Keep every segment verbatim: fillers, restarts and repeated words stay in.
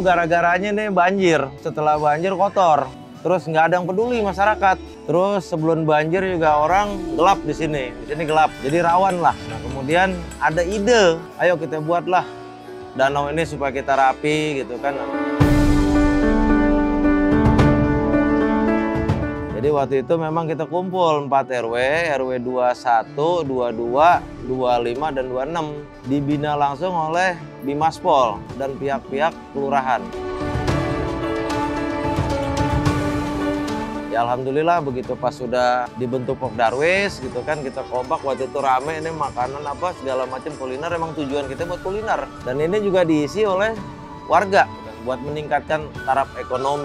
Dulu gara-garanya nih banjir, setelah banjir kotor. Terus nggak ada yang peduli masyarakat. Terus sebelum banjir juga orang gelap di sini. Di sini gelap, jadi rawan lah. Nah, kemudian ada ide, ayo kita buatlah danau ini supaya kita rapi gitu kan. Jadi waktu itu memang kita kumpul empat R W, R W dua puluh satu, dua puluh dua, dua puluh lima, dan dua puluh enam. Dibina langsung oleh Bimaspol dan pihak-pihak kelurahan. Ya alhamdulillah begitu pas sudah dibentuk Pokdarwis gitu kan, kita kompak waktu itu rame ini makanan apa segala macam kuliner, emang tujuan kita buat kuliner. Dan ini juga diisi oleh warga buat meningkatkan taraf ekonomi.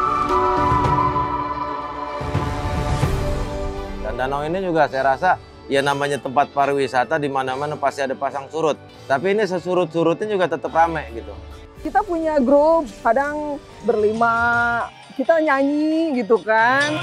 Dan danau ini juga saya rasa ya namanya tempat pariwisata, di mana-mana pasti ada pasang surut. Tapi ini sesurut-surutnya juga tetap rame gitu. Kita punya grup, kadang berlima, kita nyanyi gitu kan.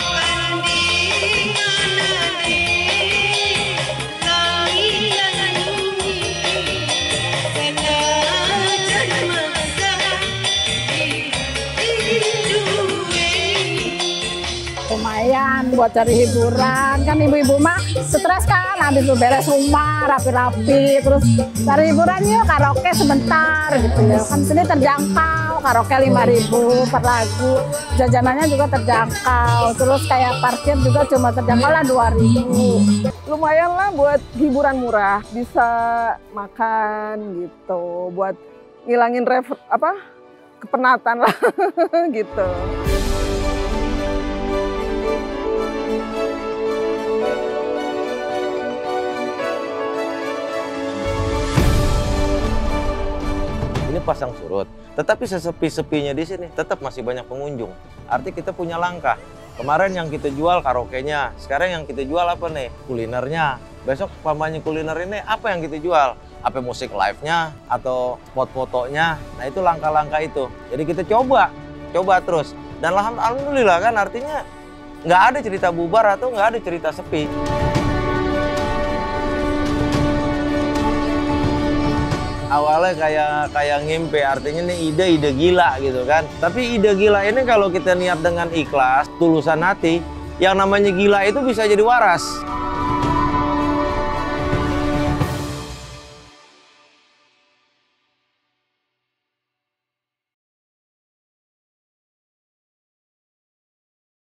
Lumayan buat cari hiburan, kan ibu-ibu mah stres kan, habis itu beres rumah rapi-rapi, terus cari hiburan yuk karaoke sebentar gitu ya. Kan sini terjangkau, karaoke lima ribu per lagu, jajanannya juga terjangkau, terus kayak parkir juga cuma terjangkau lah dua ribu. Lumayan lah buat hiburan murah, bisa makan gitu, buat ngilangin rev apa kepenatan lah gitu. Ini pasang surut, tetapi sesepi-sepinya di sini tetap masih banyak pengunjung. Arti kita punya langkah. Kemarin yang kita jual karaoke-nya, sekarang yang kita jual apa nih? Kulinernya. Besok pamannya kuliner ini apa yang kita jual? Apa musik live-nya atau spot fotonya? Nah itu langkah-langkah itu. Jadi kita coba, coba terus. Dan alhamdulillah kan artinya nggak ada cerita bubar atau nggak ada cerita sepi. Awalnya kayak kayak ngimpi, artinya ini ide-ide gila gitu kan. Tapi ide gila ini kalau kita niat dengan ikhlas, tulusan hati, yang namanya gila itu bisa jadi waras.